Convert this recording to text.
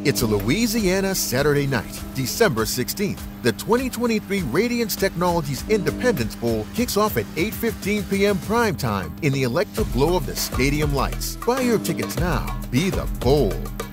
It's a Louisiana Saturday night, December 16th. The 2023 Radiance Technologies Independence Bowl kicks off at 8:15 p.m. prime time in the electric glow of the stadium lights. Buy your tickets now. Be the bowl.